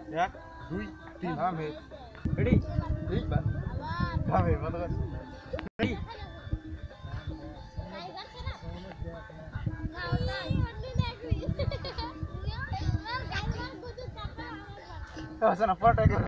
এক দুই তিন থামে রেডি এই বা থামে বন্ধ কর রেডি আসলে না পড়াটা